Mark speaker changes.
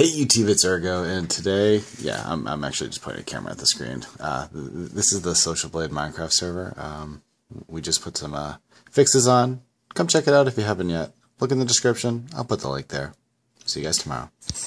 Speaker 1: Hey YouTube, it's Urgo, and today, I'm actually just pointing a camera at the screen. This is the Social Blade Minecraft server. We just put some fixes on. Come check it out if you haven't yet. Look in the description. I'll put the link there. See you guys tomorrow.